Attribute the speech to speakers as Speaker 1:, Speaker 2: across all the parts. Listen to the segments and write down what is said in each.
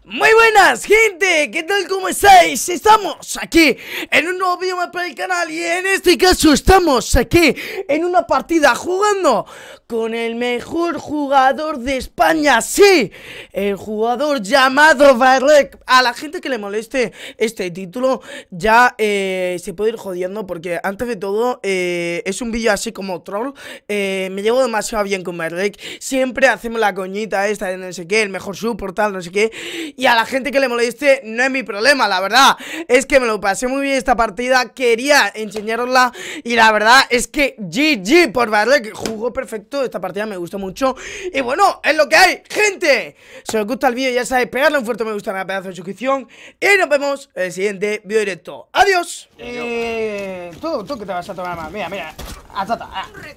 Speaker 1: Muy buenas, gente, ¿qué tal? ¿Cómo estáis? Estamos aquí en un nuevo vídeo más para el canal y en este caso estamos aquí en una partida jugando con el mejor jugador de España, sí, el jugador llamado Barrek. A la gente que le moleste este título ya se puede ir jodiendo porque antes de todo es un vídeo así como troll. Me llevo demasiado bien con Barrek, siempre hacemos la coñita esta de no sé qué, el mejor support tal, no sé qué. Y a la gente que le moleste no es mi problema, la verdad es que me lo pasé muy bien esta partida, quería enseñarosla y la verdad es que GG por Barrek, jugó perfecto, esta partida me gustó mucho. Y bueno, es lo que hay, gente. Si os gusta el vídeo ya sabéis, pegarle un fuerte me gusta, una pedazo de suscripción y nos vemos en el siguiente vídeo directo. Adiós. Tú que te vas a tomar más, mira, atata.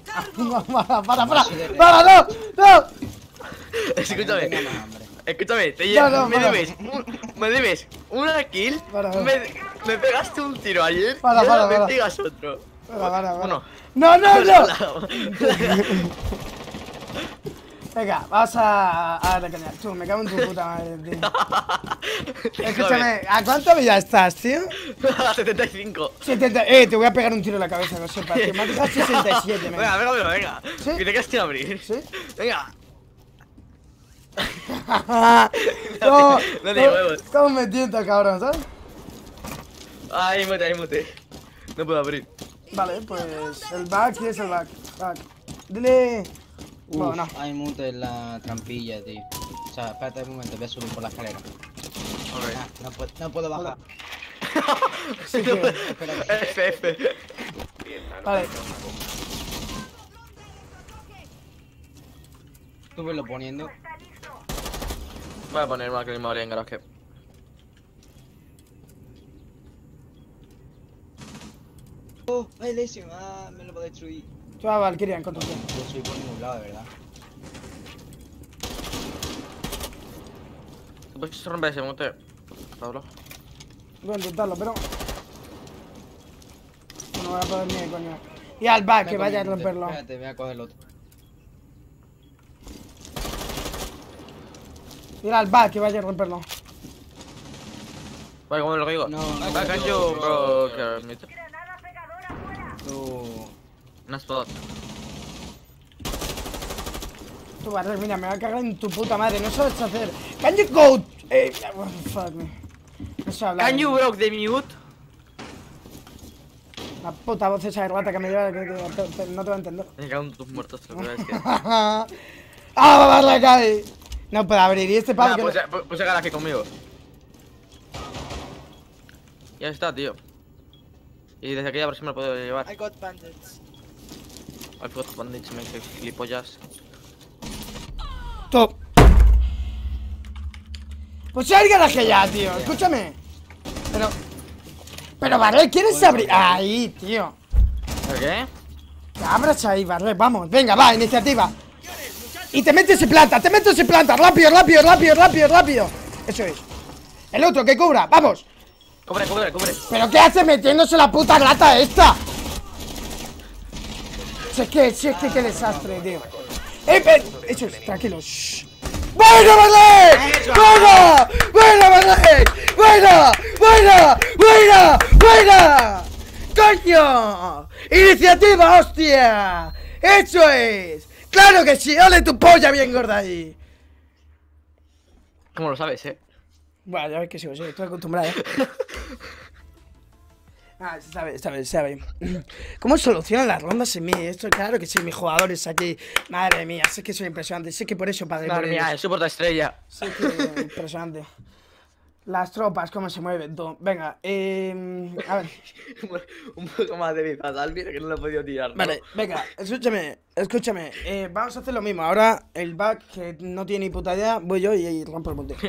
Speaker 1: Para, no.
Speaker 2: Escúchame, me debes una kill, me pegaste un tiro ayer y ahora me pegas otro.
Speaker 1: No. Venga, vas a recañar. Tú, me cago en tu puta madre, tío. Escúchame, ¿a cuánta vida estás, tío?
Speaker 2: A 75.
Speaker 1: Te voy a pegar un tiro en la cabeza, no sepas, tío. Me has dejado 67,
Speaker 2: Venga.
Speaker 1: ¿Sí?
Speaker 2: Que te quedas sin abrir.
Speaker 1: ¿Sí?
Speaker 2: Venga.
Speaker 1: No
Speaker 2: te huevos.
Speaker 1: ¿Cómo me tienta, cabrón, sabes?
Speaker 2: Ay, mute. No puedo abrir.
Speaker 1: Vale, pues el back, ¿quién es el back? Dile...
Speaker 3: Uf,
Speaker 1: no.
Speaker 3: hay mute en la trampilla, tío. O sea, espérate un momento, voy a subir por la escalera. No puedo bajar.
Speaker 1: Sí, tío.
Speaker 2: F.
Speaker 1: Vale.
Speaker 3: Tú lo poniendo.
Speaker 2: Voy a poner una clima en garaje.
Speaker 3: Oh, hay lesión. Me lo va a destruir.
Speaker 1: Tú a Valkyria en contra.
Speaker 3: Yo soy por ningún lado, de verdad.
Speaker 2: Puedes romper ese mute, Pablo.
Speaker 1: Voy a intentarlo, pero... No voy a poder ni de coña. Y al back, que vaya a romperlo.
Speaker 3: Espérate, voy a coger el otro.
Speaker 1: Ir al back, que vaya a romperlo.
Speaker 2: Vale, como lo digo.
Speaker 3: No,
Speaker 2: Can you bro mute?
Speaker 3: No.
Speaker 2: Una spot.
Speaker 1: Tú, Barrek, mira, me va a cagar en tu puta madre. No sabes qué hacer. Can you go? Fuck me. No sé hablar.
Speaker 2: Can you broke the mute?
Speaker 1: La puta voz esa de rata que me lleva que no te va a entender.
Speaker 2: Me cago en tus muertos, la verdad es que...
Speaker 1: Barrek ahí! No puedo abrir. Y este pavo que...
Speaker 2: Pues el garaje conmigo. Ya está, tío. Y desde aquí a ver si me lo puedo llevar.
Speaker 4: I got bandits.
Speaker 2: I've got bandits, me dice gilipollas.
Speaker 1: Top. Pues si hay garaje ya, tío. Escúchame. Pero Barrek, ¿quieres abrir? Ahí, tío.
Speaker 2: ¿El qué?
Speaker 1: Que abras ahí, Barrek. Vamos, venga, va, iniciativa. Y te metes en planta, rápido. Eso es. El otro que cubra, vamos.
Speaker 2: Cubre.
Speaker 1: ¿Pero qué hace metiéndose la puta rata esta? Si es que qué desastre, tío. Eso es, tranquilo. Shh. ¡Buena, Barrek! ¡Buena! ¡Coño! ¡Iniciativa, hostia! ¡Eso es! ¡Claro que sí! ¡Ole tu polla bien gorda ahí!
Speaker 2: ¿Cómo lo sabes,
Speaker 1: Bueno, ya ves que sí, estoy acostumbrado. Sabe. ¿Cómo solucionan las rondas en mí? Esto, claro que sí, mis jugadores aquí. Madre mía, sé que soy impresionante. Sé que por eso pagué por
Speaker 2: Madre mía,
Speaker 1: ellos.
Speaker 2: el soporte estrella.
Speaker 1: Sé que impresionante. Las tropas, cómo se mueven, todo. Venga, a ver.
Speaker 2: Un poco más de vida, Alvin, que no lo he podido tirar, ¿no?
Speaker 1: Vale, venga, escúchame. Vamos a hacer lo mismo. Ahora, el back, que no tiene ni puta idea, voy yo y rompo el monte.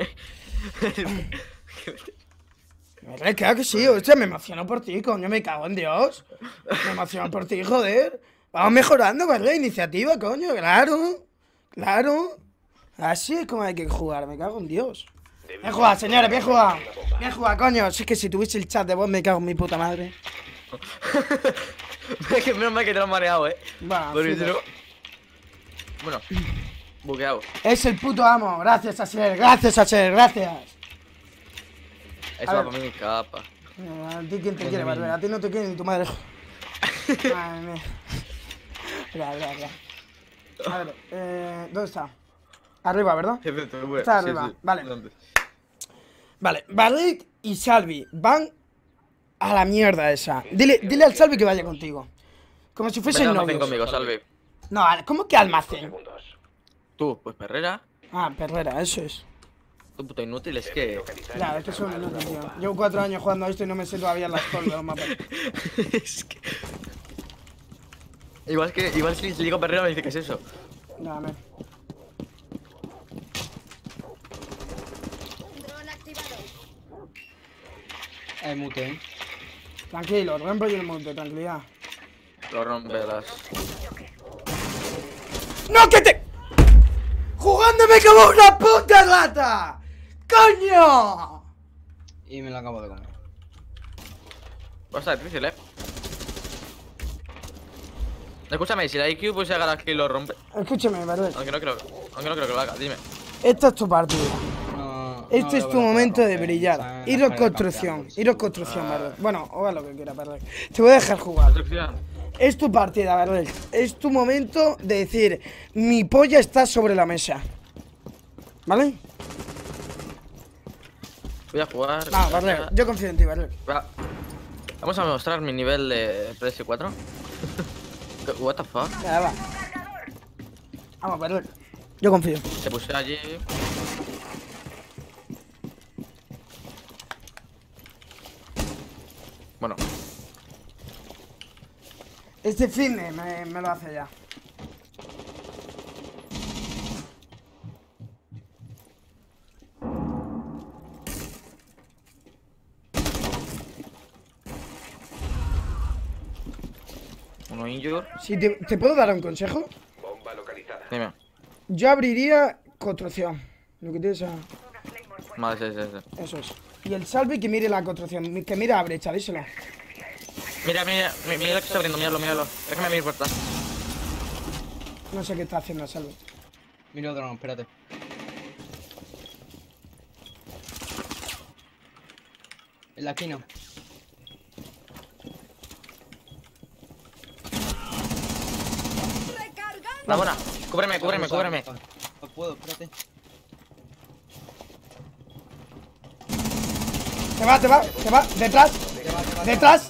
Speaker 1: Claro que sí, hostia, me emociono por ti, coño, me cago en Dios. Me emociono por ti, joder. Vamos mejorando, ¿vale? Iniciativa, coño, claro. Así es como hay que jugar, me cago en Dios. Bien jugado, señores, bien jugado, coño. Si es que si tuviese el chat de voz me cago en mi puta madre.
Speaker 2: Menos mal que te lo has mareado,
Speaker 1: Va,
Speaker 2: porque si no... Bueno, bugueado.
Speaker 1: Es el puto amo, gracias a ser, gracias.
Speaker 2: Eso va para mi capa.
Speaker 1: A ti quién te quiere, Barbero. A ti no te quiere ni tu madre. Madre mía. Mira. A ver, ¿dónde está? Arriba, ¿verdad? Está arriba, sí. Vale. Vale, Barrick y Salvi van a la mierda esa. Dile al Salvi que vaya contigo. Como si fuesen novios.
Speaker 2: Conmigo, Salvi.
Speaker 1: No, ¿cómo que almacén?
Speaker 2: Tú, pues Perrera.
Speaker 1: Ah, Perrera, eso es.
Speaker 2: Tu puto inútil, es que...
Speaker 1: Claro, es que soy un inútil, tío. Llevo 4 años jugando a esto y no me sé todavía las cosas de los mapas.
Speaker 2: Es que... Igual si le digo Perrera me dice que es eso.
Speaker 1: Dame.
Speaker 3: Mute.
Speaker 1: Tranquilo, rompo yo el monte, tranquilidad.
Speaker 2: Lo romperás.
Speaker 1: ¡No, que te! ¡Jugándome como una puta rata! ¡Coño!
Speaker 3: Y me lo acabo de comer.
Speaker 2: Va a estar difícil, Escúchame, si la IQ pues llega aquí y lo rompe.
Speaker 1: Escúchame, Barbero.
Speaker 2: Aunque no creo que lo haga, dime.
Speaker 1: Esta es tu partida. Este es tu momento de
Speaker 3: romper,
Speaker 1: brillar. Iros construcción, Barbero. Bueno, o a lo que quiera, Barbero. Te voy a dejar jugar. Es tu partida, Barbero. Es tu momento de decir, mi polla está sobre la mesa. ¿Vale?
Speaker 2: Voy a jugar.
Speaker 1: No, Barbero, yo confío en ti, Barbero.
Speaker 2: Vamos a mostrar mi nivel de PS4. What the fuck?
Speaker 1: Ya va. Vamos, Barbero. Yo confío.
Speaker 2: Se puse allí. Bueno.
Speaker 1: Este fin me lo hace ya.
Speaker 2: Uno injure.
Speaker 1: Si te puedo dar un consejo.
Speaker 4: Bomba localizada.
Speaker 2: Dime.
Speaker 1: Yo abriría construcción. Lo que tienes a...
Speaker 2: Vale, sí.
Speaker 1: Eso es. Y el Salvi que mire la construcción, que mire a brecha, díselo.
Speaker 2: Mira lo que está abriendo, míralo. Déjame abrir puerta.
Speaker 1: No sé qué está haciendo el Salvi.
Speaker 3: Mira otro, no, espérate. En la esquina.
Speaker 2: La buena. Cúbreme.
Speaker 3: No puedo, espérate.
Speaker 1: Te va. Detrás.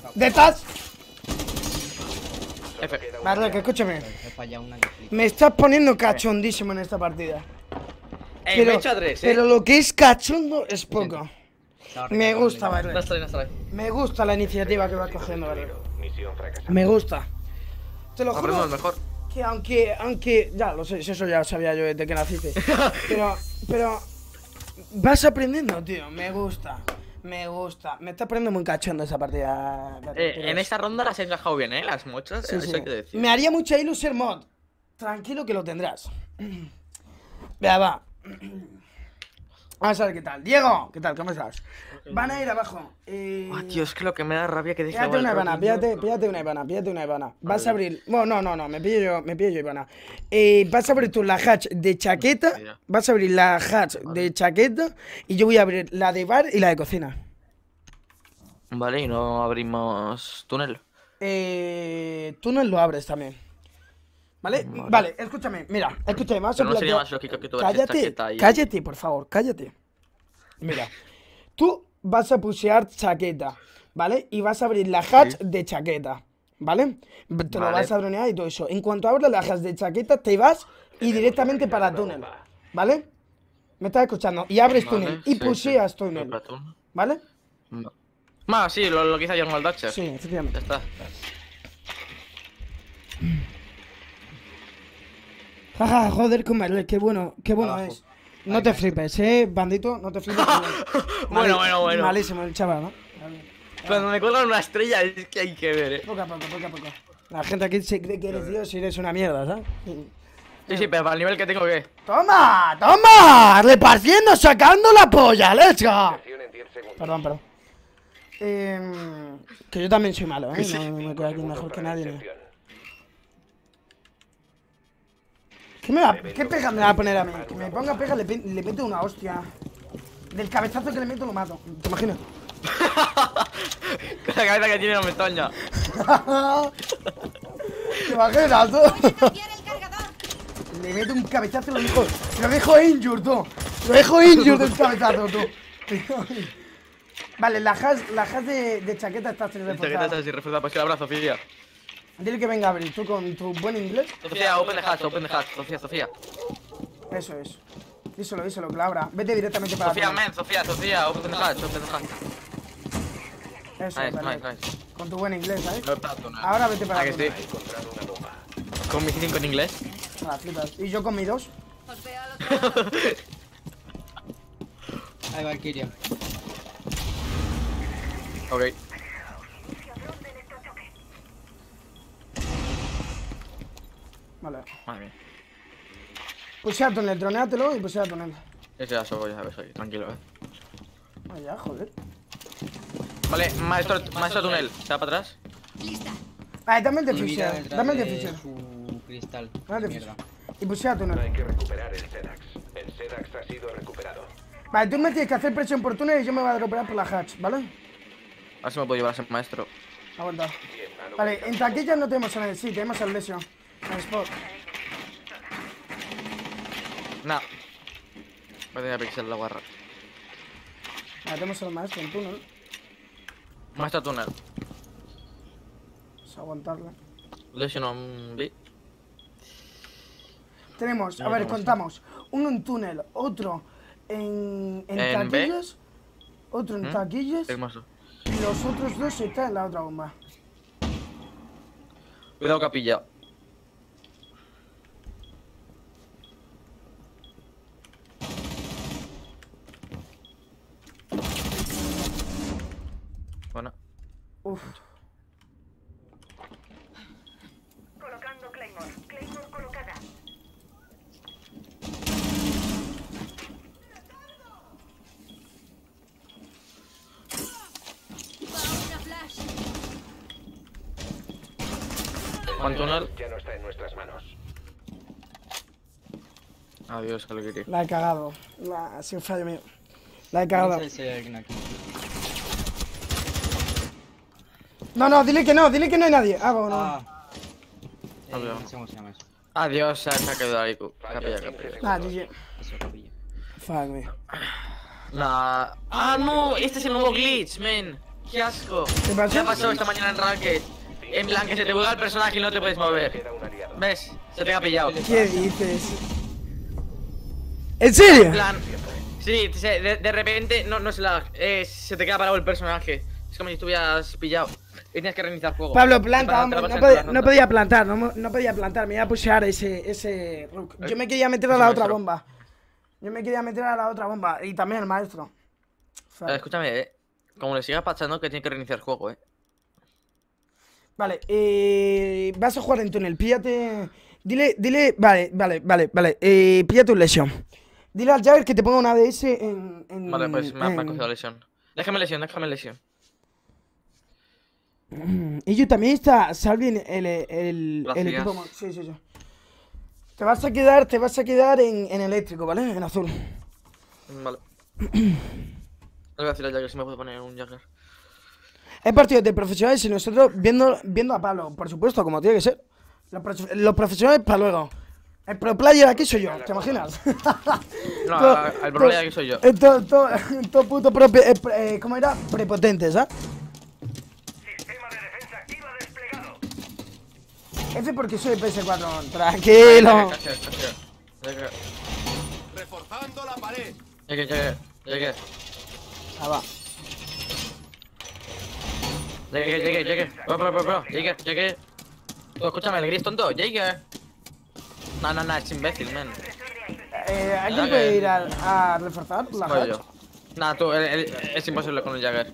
Speaker 2: F.
Speaker 1: Vale, que escúchame.
Speaker 3: He fallado una que flipa.
Speaker 1: Me estás poniendo cachondísimo en esta partida.
Speaker 2: Me he hecho a 3,
Speaker 1: Pero lo que es cachondo es poco. Me gusta,
Speaker 2: No
Speaker 1: Vale.
Speaker 2: estoy.
Speaker 1: Me gusta la iniciativa que vas cogiendo, Vale.
Speaker 4: Misión fracasada.
Speaker 1: Me gusta. Te lo
Speaker 2: Aprendo
Speaker 1: juro
Speaker 2: el mejor.
Speaker 1: que aunque ya lo sé, eso ya lo sabía yo desde que naciste. pero vas aprendiendo, tío. Me gusta. Me está poniendo muy cachondo esa partida.
Speaker 2: En esta ronda las he encajado bien, las mochas.
Speaker 1: Sí,
Speaker 2: eso
Speaker 1: sí.
Speaker 2: hay que decir.
Speaker 1: Me haría mucha ilusión mod. Tranquilo que lo tendrás. Vea, va. Vamos a ver qué tal. Diego, ¿qué tal? ¿Cómo estás? Van a ir abajo.
Speaker 2: Tío, es que lo que me da rabia que deje.
Speaker 1: Píllate una Ivana, píllate una Ivana. Vas a abrir. Bueno, no, me pillo yo Ivana. Vas a abrir tú la hatch de chaqueta. Vas a abrir la hatch de chaqueta. Y yo voy a abrir la de bar y la de cocina.
Speaker 2: Vale, y no abrimos túnel.
Speaker 1: Túnel lo abres también. ¿Vale? Vale, escúchame, mira, vamos a
Speaker 2: no sería más lógico que tú
Speaker 1: cállate, por favor, cállate. Mira, tú vas a pushear chaqueta, ¿vale? Y vas a abrir la hatch de chaqueta, ¿vale? Te lo vas a dronear y todo eso. En cuanto abras la hatch de chaqueta, te vas y directamente para túnel, ¿vale? ¿Me estás escuchando? Y abres túnel y pusheas túnel, ¿vale?
Speaker 2: Sí, lo que hizo ayer con el Dutcher.
Speaker 1: Sí, efectivamente.
Speaker 2: Ya está.
Speaker 1: Jaja, joder, comerle, qué bueno es. No te flipes, bandito, no te flipes.
Speaker 2: Bueno.
Speaker 1: Malísimo el chaval, ¿no?
Speaker 2: Cuando me cuelgan una estrella es que hay que ver,
Speaker 1: Poco a poco. La gente aquí se cree que eres Dios y eres una mierda, ¿sabes?
Speaker 2: Sí, pero para el nivel que tengo, ¿qué?
Speaker 1: ¡Toma! Repartiendo, sacando la polla, let's go. Perdón. Que yo también soy malo, No me quedo aquí mejor que nadie, ¿no? ¿Qué pega me va a poner a mí? Que me ponga pega, le meto una hostia. Del cabezazo que le meto lo mato. ¿Te imaginas?
Speaker 2: Con la cabeza que tiene no me toña.
Speaker 1: ¿Te imaginas, tú? Le meto un cabezazo y lo dejo injured, tú. Lo dejo injured el cabezazo, tú. Vale, la hash de chaqueta está sin reforzar.
Speaker 2: Chaqueta está sin reforzar, pues que el abrazo, Sofía.
Speaker 1: Dile que venga a abrir, tú con tu buen inglés.
Speaker 2: Sofía, open the hatch, Sofía.
Speaker 1: Eso es. Díselo, que la abra. Vete directamente para
Speaker 2: Sofía,
Speaker 1: atrás.
Speaker 2: men, Sofía, open the hatch.
Speaker 1: Eso,
Speaker 2: Nice,
Speaker 1: vale.
Speaker 2: nice.
Speaker 1: Con tu buen inglés, ¿sabes?
Speaker 2: No he plato, no.
Speaker 1: Ahora vete para
Speaker 2: ¿A que
Speaker 1: atrás.
Speaker 2: sí?
Speaker 4: Encontrado una bomba.
Speaker 2: Con mi 5 en inglés.
Speaker 1: Ah, flipas. Y yo con mi 2.
Speaker 5: Os veo al otro lado.
Speaker 3: Ahí va Kyrian.
Speaker 2: Ok.
Speaker 1: Vale.
Speaker 2: Madre mía.
Speaker 1: Pusea túnel, dronéatelo y pusea túnel.
Speaker 2: Ese ya soy, ya ves, tranquilo,
Speaker 1: Ah, ya, joder.
Speaker 2: Vale, maestro túnel. ¿Se va para atrás?
Speaker 5: Lista.
Speaker 1: Vale, dame el
Speaker 3: Mi vida
Speaker 1: diffuser.
Speaker 3: detrás
Speaker 1: Dame el
Speaker 3: de
Speaker 1: diffuser.
Speaker 3: su cristal.
Speaker 1: Dame el
Speaker 3: Mierda.
Speaker 1: diffuser. Y pusea túnel.
Speaker 4: Hay que recuperar el Sedax. El Sedax ha sido recuperado.
Speaker 1: Vale, tú me tienes que hacer presión por túnel y yo me voy a recuperar por la hatch, ¿vale?
Speaker 2: A ver si me puedo llevar a ser maestro.
Speaker 1: Aguanta.
Speaker 4: Bien, ha
Speaker 1: Vale,
Speaker 4: localizado.
Speaker 1: en taquillas no tenemos a nadie. Sí, tenemos al Lesion. Al Spot.
Speaker 2: Nah. Voy a tener que pixel la guarra.
Speaker 1: Vale, tenemos al maestro en túnel.
Speaker 2: Maestro túnel.
Speaker 1: Vamos a aguantarla.
Speaker 2: Lesion on B.
Speaker 1: Tenemos, a
Speaker 2: No,
Speaker 1: ver,
Speaker 2: no,
Speaker 1: contamos. Uno en túnel, otro en
Speaker 2: ¿En B?
Speaker 1: taquillas. Otro en taquillas.
Speaker 2: Hermoso.
Speaker 1: Y los otros dos están en la otra bomba.
Speaker 2: Cuidado que ha pillado. Bueno.
Speaker 1: Uf.
Speaker 6: Colocando Claymore. Claymore colocada.
Speaker 5: Una flash.
Speaker 2: Juan túnel.
Speaker 4: Ya no está en nuestras manos.
Speaker 2: Adiós, Calgary.
Speaker 1: La he cagado. Ha sido un fallo mío. La he cagado.
Speaker 3: No sé si hay alguien aquí.
Speaker 1: No, dile que no hay nadie. Ah, bueno.
Speaker 3: Ah.
Speaker 2: Habla.
Speaker 3: No sé cómo se llama eso.
Speaker 2: Adiós, se ha quedado ahí. Capilla.
Speaker 1: Ah, GG.
Speaker 3: Eso, capilla.
Speaker 1: Fuck me.
Speaker 2: Nah. Ah, no, este es el nuevo glitch, men. Qué asco.
Speaker 1: ¿Qué pasó?
Speaker 2: ¿Qué ha pasado esta mañana en Ranked? En plan, que se te buga el personaje y no te puedes mover.
Speaker 4: Queda un aliado.
Speaker 2: ¿Ves? Se te ha pillado.
Speaker 1: ¿Qué dices? ¿En serio?
Speaker 2: En plan, sí, de repente, no es lag, se te queda parado el personaje. Es como si estuvieras pillado. Y tienes que reiniciar el juego.
Speaker 1: Pablo, planta,
Speaker 2: Te
Speaker 1: hombre.
Speaker 2: vas a
Speaker 1: No
Speaker 2: entrar
Speaker 1: podía plantar, no podía plantar. Me iba a pushear ese Rook. Yo me quería meter a la otra bomba. Y también el maestro. Fuck.
Speaker 2: Escúchame, como le sigas pachando, que tiene que reiniciar el juego,
Speaker 1: Vale, vas a jugar en túnel, píllate. Dile, vale. Píllate un lesión. Dile al Jagger que te ponga una ADS en.
Speaker 2: Vale, pues me ha cogido lesión. Déjame lesión.
Speaker 1: Y yo también está Salvi en el
Speaker 2: Gracias.
Speaker 1: equipo. Sí. Te vas a quedar en eléctrico, ¿vale? En azul.
Speaker 2: Vale. Le voy a decir a Jagger si me puede poner un Jagger.
Speaker 1: Hay partidos de profesionales y nosotros viendo a Pablo, por supuesto, como tiene que ser. Los profesionales para luego. El pro player aquí soy yo, ¿te imaginas?
Speaker 2: No, el pro player aquí soy yo.
Speaker 1: Todo puto ¿cómo era? Prepotente, ¿sabes?
Speaker 6: Sistema de defensa activa desplegado.
Speaker 1: F porque soy PS4, tranquilo.
Speaker 2: Jagger.
Speaker 7: Reforzando la pared.
Speaker 2: Jagger.
Speaker 1: Ah, va.
Speaker 2: Jagger. Bro. Jagger. Tú, escúchame, ¿le gris tonto? Jagger. No, es imbécil, man.
Speaker 1: ¿Alguien puede ir a reforzar la
Speaker 2: Voy
Speaker 1: hatch?
Speaker 2: yo. Nah, tú, es imposible con el Jagger.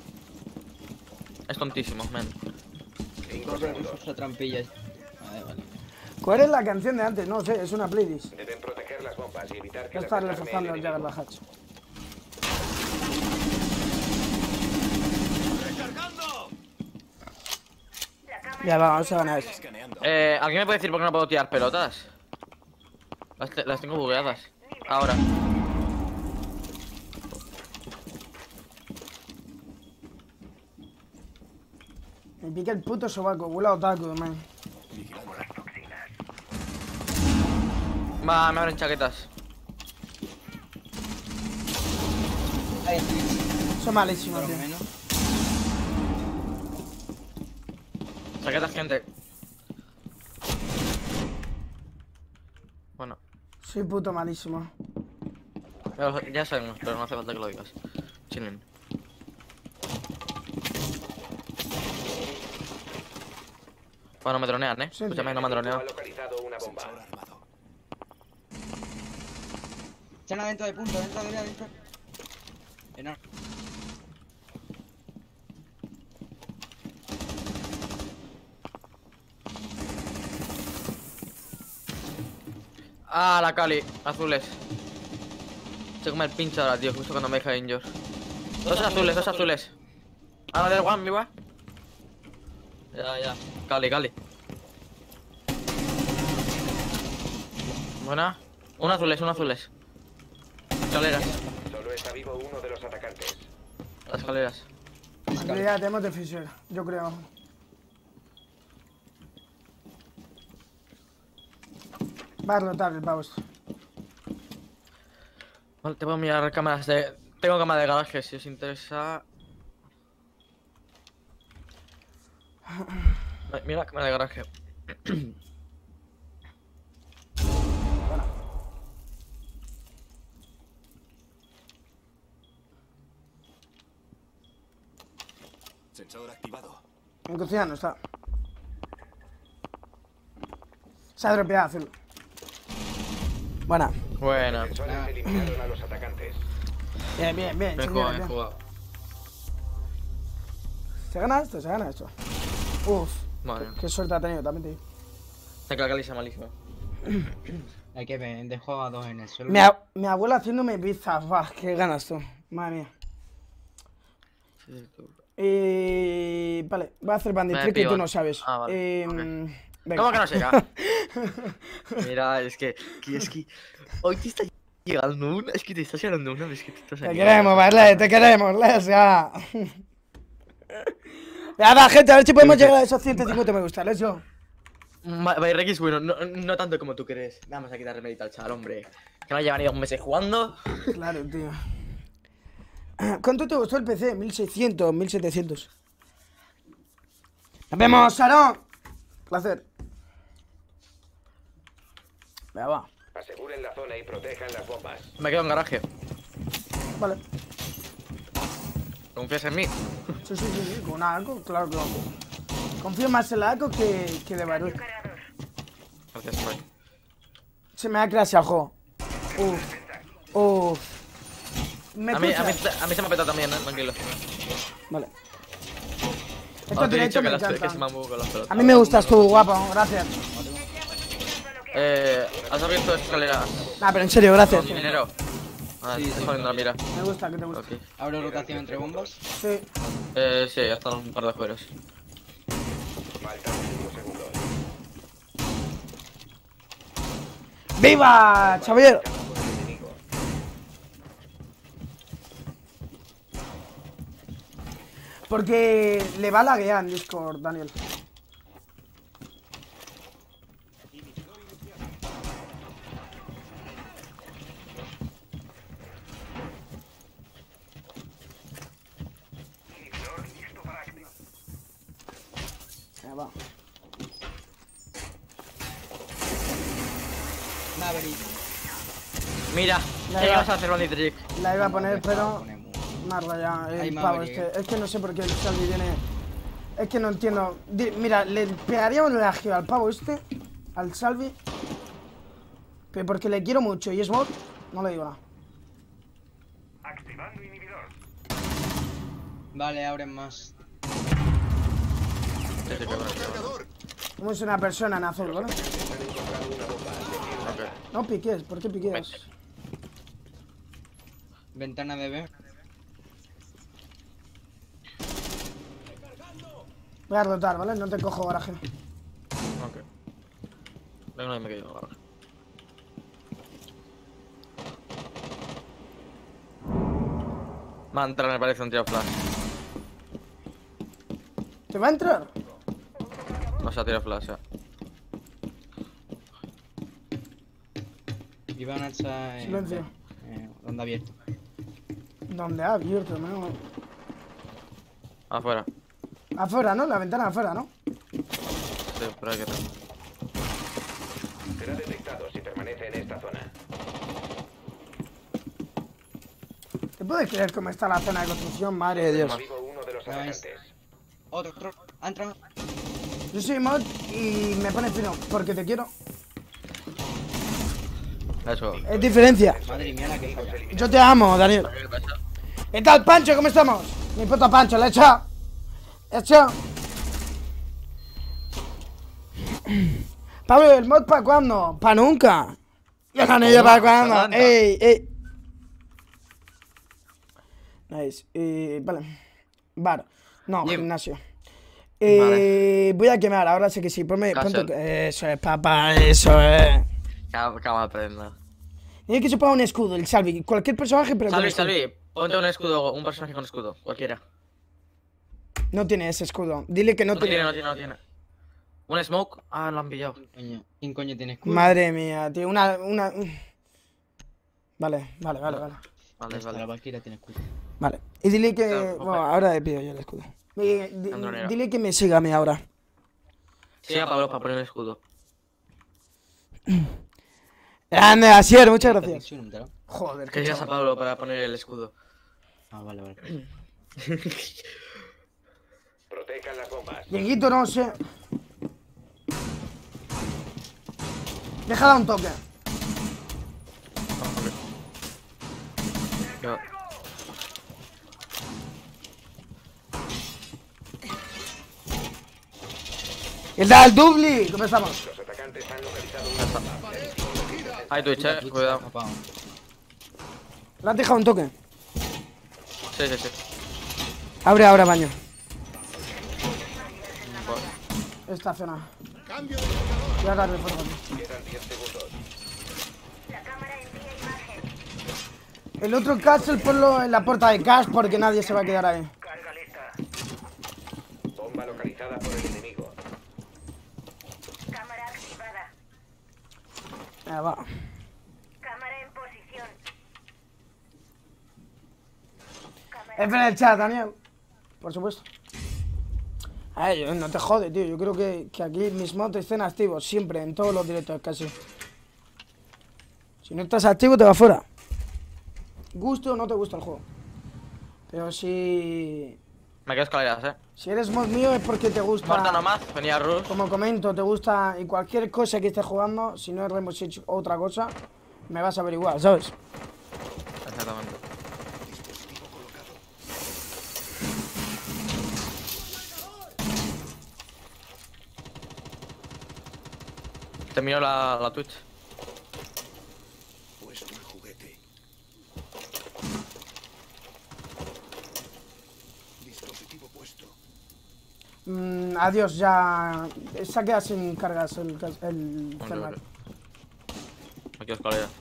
Speaker 2: Es tontísimo, man.
Speaker 3: Usa trampillas. Vale.
Speaker 1: ¿Cuál es la canción de antes? No sé, es una playlist.
Speaker 4: Deben proteger las bombas y evitar que
Speaker 1: Ya
Speaker 4: las
Speaker 1: está
Speaker 4: desarme
Speaker 1: reforzando el
Speaker 4: el
Speaker 1: Jagger
Speaker 4: enemigo.
Speaker 1: la hatch.
Speaker 7: ¡Recargando!
Speaker 1: Ya vamos a ganar eso.
Speaker 7: Escaneando.
Speaker 2: ¿Alguien me puede decir por qué no puedo tirar pelotas? Las tengo bugueadas. Ahora.
Speaker 1: Me pica el puto sobaco, huele a otaku, man.
Speaker 2: Va, me abren chaquetas.
Speaker 3: Ahí está.
Speaker 1: Son malísimos,
Speaker 3: Por lo
Speaker 1: tío.
Speaker 3: menos.
Speaker 2: Chaquetas, gente. Bueno,
Speaker 1: Soy puto malísimo.
Speaker 2: ya sabemos, pero no hace falta que lo digas. Chillen. Bueno, me dronean,
Speaker 1: Sí.
Speaker 2: Escúchame, no me han
Speaker 4: Ha
Speaker 2: droneado.
Speaker 4: localizado una bomba.
Speaker 7: Sensor armado.
Speaker 3: Están adentro de punto, dentro de adentro. No.
Speaker 2: Ah, la Cali, azules. Se come el pincho ahora, tío, justo cuando me deja injure. Dos azules, dos azules. Ah, del one, mi va. Ya. Cali. Buena. Un azules. Escaleras.
Speaker 4: Solo está vivo uno de los atacantes.
Speaker 2: Las escaleras.
Speaker 1: Ya tenemos de Fisher, yo creo. Va a rotar el pavo este.
Speaker 2: Vale, te puedo mirar cámaras de... Tengo cámara de garaje, si os interesa. Mira, cámara de garaje.
Speaker 7: Sensor activado.
Speaker 1: En cocina no está. Se ha dropeado azul. Buena.
Speaker 2: Buena.
Speaker 4: Sensores eliminaron a los atacantes.
Speaker 1: Bien,
Speaker 2: Bien
Speaker 1: señora,
Speaker 2: jugado, bien
Speaker 1: bien.
Speaker 2: jugado.
Speaker 1: Se gana esto. Uf,
Speaker 2: Vale.
Speaker 1: qué suerte ha tenido también, tío.
Speaker 2: Sé que la Cali es malísima.
Speaker 3: Hay que ver, dejo a dos en el suelo.
Speaker 1: Mi abuela haciéndome pizza, va, qué ganas tú. Madre mía. Vale, voy a hacer bandit
Speaker 2: Me
Speaker 1: trick que tú
Speaker 2: pivan.
Speaker 1: no sabes.
Speaker 2: Ah, vale,
Speaker 1: Venga.
Speaker 2: ¿Cómo que no llega? Mira, es que hoy te está llegando una, es que te estás llegando una, es que te estás
Speaker 1: Te queremos, ¿vale? Te queremos, Les, ya. Nada, gente, a ver si podemos llegar a esos 150 me gusta, let's go.
Speaker 2: Bayrex es bueno, no tanto como tú crees. Vamos a quitarle mérito al chaval, hombre. Que no lleva ni 2 meses jugando.
Speaker 1: Claro, tío. ¿Cuánto te gustó el PC? 1600, 1700. Nos vemos, Sarón. Placer. Venga, va.
Speaker 4: Aseguren la zona y protejan las bombas.
Speaker 2: Me quedo en garaje.
Speaker 1: Vale.
Speaker 2: ¿Confías en mí?
Speaker 1: Sí, con una ACO, claro que vamos. Confío más en la ACO que de Baruch.
Speaker 2: Gracias, Roy.
Speaker 1: Se me ha crasheado el juego. Uf. ¿Me
Speaker 2: A mí
Speaker 1: escuchas?
Speaker 2: se me ha petado también, tranquilo.
Speaker 1: Vale.
Speaker 2: Os
Speaker 1: Estos
Speaker 2: he dicho
Speaker 1: directos me
Speaker 2: que se me
Speaker 1: encantan.
Speaker 2: han bugueado las pelotas.
Speaker 1: A mí me gustas tú, guapo, gracias.
Speaker 2: ¿Has abierto escaleras?
Speaker 1: Nah, pero en serio, gracias.
Speaker 2: ¿Con dinero? Ah,
Speaker 3: Sí,
Speaker 2: estás
Speaker 3: sí,
Speaker 2: poniendo la mira.
Speaker 1: Me gusta, que te gusta.
Speaker 2: Ok.
Speaker 3: Abro rotación entre bombas.
Speaker 1: Sí.
Speaker 2: Sí, ya están un par de juegos.
Speaker 4: Faltan 5 segundos.
Speaker 1: ¡Viva, Xavier! Porque le va la guía en Discord, Daniel. Ya va.
Speaker 3: Maverick.
Speaker 2: Mira,
Speaker 1: La
Speaker 2: ¿qué
Speaker 1: iba-
Speaker 2: vas a hacer, Bandit Trick?
Speaker 1: La iba a poner,
Speaker 3: Vamos,
Speaker 1: pero
Speaker 3: ponemos.
Speaker 1: me ha rayado
Speaker 3: Hay
Speaker 1: el
Speaker 3: más
Speaker 1: pavo
Speaker 3: variedad.
Speaker 1: este. Es que no sé por qué el Salvi viene. Es que no entiendo. Mira, le pegaríamos la geo al pavo este, al Salvi. Pero porque le quiero mucho y es bot, no le digo nada.
Speaker 6: Activando inhibidor.
Speaker 3: Vale, abren más.
Speaker 2: Sí, sí,
Speaker 7: Pongo
Speaker 2: cabrón.
Speaker 7: cargador.
Speaker 1: Somos una persona en azul, ¿vale?
Speaker 2: Ok.
Speaker 1: No piques, ¿por qué piques?
Speaker 3: Ventana de B.
Speaker 1: Voy a rotar, ¿vale? No te cojo garaje.
Speaker 2: Ok. Venga, no me quedo ahora. Mantra me parece un tiro flash.
Speaker 1: ¿Te va a entrar?
Speaker 2: No se ha tirado flash,
Speaker 3: Iban a echar
Speaker 1: Silencio.
Speaker 3: donde abierto.
Speaker 1: ¿Dónde ha abierto, no?
Speaker 2: Afuera.
Speaker 1: Afuera, ¿no? La ventana afuera, ¿no?
Speaker 2: Sí, por ahí que no.
Speaker 4: Será detectado si permanece en esta zona.
Speaker 1: ¿Te puedes creer cómo está la zona de construcción? Madre de Dios.
Speaker 4: Vivo uno de los
Speaker 3: Nice.
Speaker 4: atacantes.
Speaker 3: Otro. Ha entrado.
Speaker 1: Yo soy mod y me pone fino, porque te quiero.
Speaker 2: Eso.
Speaker 1: Es diferencia.
Speaker 3: Madre mía, la que falla.
Speaker 1: Yo te amo, Daniel. ¿Qué tal, Pancho? ¿Cómo estamos? Mi puto Pancho, le he echado. He echado. Pablo, ¿el mod para cuándo? ¿Para nunca? ¿Y el anillo para cuándo?
Speaker 2: Atlanta.
Speaker 1: ¡Ey, ey! Nice. Vale. Bar. No,
Speaker 2: Gym.
Speaker 1: gimnasio.
Speaker 2: Vale.
Speaker 1: Voy a quemar, ahora sé que sí. Ponme,
Speaker 2: Castle.
Speaker 1: ponte, eso es, papá, eso es.
Speaker 2: Acaba de prender.
Speaker 1: Tiene que se ponga un escudo, el Salvi. Cualquier personaje, pero con
Speaker 2: Salvi,
Speaker 1: escudo.
Speaker 2: Salvi, ponte un escudo, un personaje con escudo, cualquiera.
Speaker 1: No tiene ese escudo. Dile que no,
Speaker 2: No
Speaker 1: tiene.
Speaker 2: tiene, no tiene, no tiene. Un smoke, lo han pillado.
Speaker 3: ¿Quién coño tiene escudo?
Speaker 1: Madre mía, tío. Vale.
Speaker 2: Vale,
Speaker 3: La
Speaker 2: vale.
Speaker 3: Valkyria tiene escudo.
Speaker 1: Vale. Y dile que.
Speaker 2: Claro,
Speaker 1: Bueno,
Speaker 2: ojo.
Speaker 1: ahora le pido yo el escudo.
Speaker 2: Andronera.
Speaker 1: Dile que me siga a mí ahora.
Speaker 2: Sigue a Pablo para poner el escudo.
Speaker 1: Grande, Asier, muchas gracias. Joder,
Speaker 2: Que sigas a Pablo para poner el escudo.
Speaker 3: Ah, vale.
Speaker 4: Protejan las bombas.
Speaker 1: Dieguito, no sé. Déjala un toque.
Speaker 2: Yo-
Speaker 1: ¿Qué tal, Dubli? ¿Cómo estamos?
Speaker 4: Los atacantes han localizado una bomba.
Speaker 2: Hay Twitch, cuidado.
Speaker 1: Le has dejado un toque.
Speaker 2: Sí, sí, sí.
Speaker 1: Abre ahora baño.
Speaker 2: Joder.
Speaker 1: Esta zona. Y ahora refuerzo aquí.
Speaker 4: Quedan 10 segundos.
Speaker 1: El otro castle ponlo en la puerta de cash porque nadie se va a quedar ahí.
Speaker 6: Carga lista.
Speaker 4: Bomba localizada por el enemigo.
Speaker 5: Cámara activada.
Speaker 1: Va.
Speaker 5: Cámara en posición.
Speaker 1: F en el chat, Daniel. Por supuesto. Ay, no te jode, tío. Yo creo que aquí mis mods estén activos siempre, en todos los directos casi. Si no estás activo, te vas fuera. Guste o no te gusta el juego. Pero si
Speaker 2: Me quedo escaleras,
Speaker 1: eres mod mío es porque te gusta.
Speaker 2: Muerta nomás, venía Rush.
Speaker 1: Como comento, te gusta y cualquier cosa que estés jugando, si no es Rainbow Six o otra cosa, me vas a averiguar, ¿sabes?
Speaker 2: Exactamente. Termino la Twitch.
Speaker 7: Puesto el juguete. Dispositivo puesto.
Speaker 1: Adiós, ya. Se ha quedado sin cargas el thermal.
Speaker 2: Me quedo escaleras.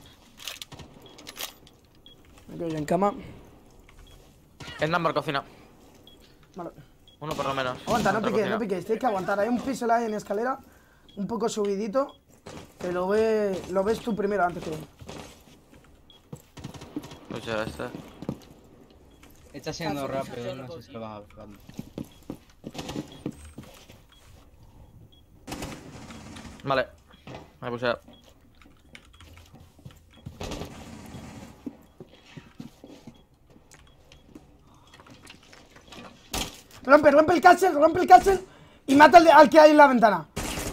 Speaker 1: Me quedo yo en cama.
Speaker 2: En number cocina.
Speaker 1: Vale.
Speaker 2: Uno por lo menos.
Speaker 1: Aguanta, no
Speaker 2: Otra
Speaker 1: piques,
Speaker 2: cocina.
Speaker 1: no piques. Tienes que aguantar. Hay un pixel ahí en escalera, un poco subidito. Que lo ves tú primero antes que yo.
Speaker 2: Pues ya está.
Speaker 3: Está siendo rápido, no sé si lo vas a buscar.
Speaker 2: Vale. Me puse.
Speaker 1: Rompe el castle y mata al que hay en la ventana.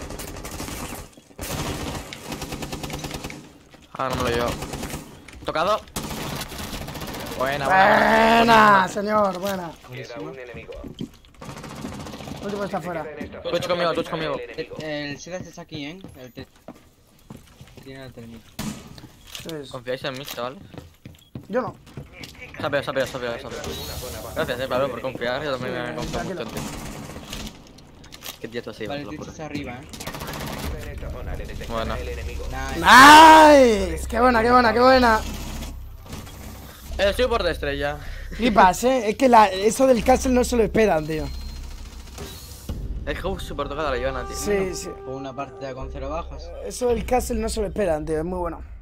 Speaker 2: Ah, no me lo llevo. Tocado. Buena,
Speaker 1: Buena, señor, buena.
Speaker 4: Queda un enemigo.
Speaker 1: El último está fuera.
Speaker 4: Queda en esta
Speaker 2: Twitch
Speaker 4: zona.
Speaker 2: conmigo, Twitch conmigo.
Speaker 4: El enemigo.
Speaker 3: El Silas está aquí, Tiene el termito.
Speaker 1: Entonces,
Speaker 2: ¿Confiáis en mí, chavales?
Speaker 1: yo no.
Speaker 2: Sapeo. Gracias, Pablo, por confiar. Yo también me confío mucho
Speaker 1: tranquilo.
Speaker 2: en ti. Qué dieto ha sido,
Speaker 3: Vale,
Speaker 2: te lo
Speaker 3: Twitch
Speaker 2: juro.
Speaker 3: está arriba,
Speaker 4: En esta zona le detectará
Speaker 2: Bueno.
Speaker 4: el enemigo.
Speaker 3: Nice.
Speaker 1: ¡Nice! ¡Qué buena, qué buena, qué buena!
Speaker 2: Estoy por de estrella.
Speaker 1: Flipas, es que eso del castle no se lo esperan, tío.
Speaker 2: Es que súper tocada la Joana, tío.
Speaker 1: Sí, sí.
Speaker 3: Con una partida con 0 bajas.
Speaker 1: Eso del Castle no se lo esperan, tío. Es muy bueno.